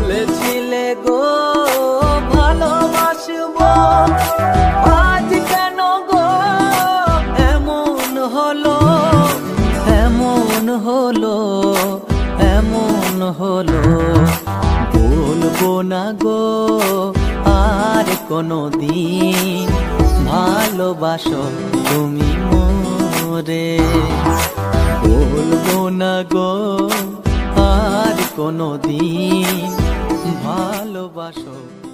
বলেছিলে গো ভালোবাসবো, আজ কেন গো এমন হলো, এমন হলো, এমন হলো। বলবো না গো আর কোনোদিন, ভালোবাসো তুমি মোরে। বলবো না গো আর কোনোদিন, ভালোবাসো।